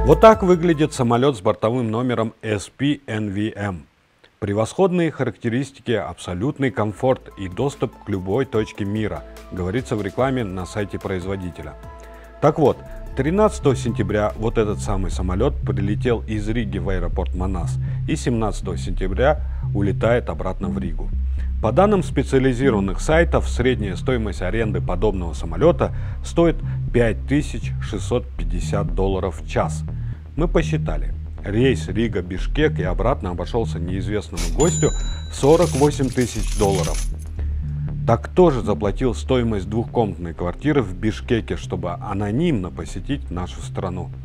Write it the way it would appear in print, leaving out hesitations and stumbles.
Вот так выглядит самолет с бортовым номером SP-NVM. Превосходные характеристики, абсолютный комфорт и доступ к любой точке мира, говорится в рекламе на сайте производителя. Так вот, 13 сентября вот этот самый самолет прилетел из Риги в аэропорт Манас и 17 сентября улетает обратно в Ригу. По данным специализированных сайтов, средняя стоимость аренды подобного самолета стоит $5650 в час. Мы посчитали. Рейс Рига-Бишкек и обратно обошелся неизвестному гостю в $48 тысяч. Так кто же заплатил стоимость двухкомнатной квартиры в Бишкеке, чтобы анонимно посетить нашу страну?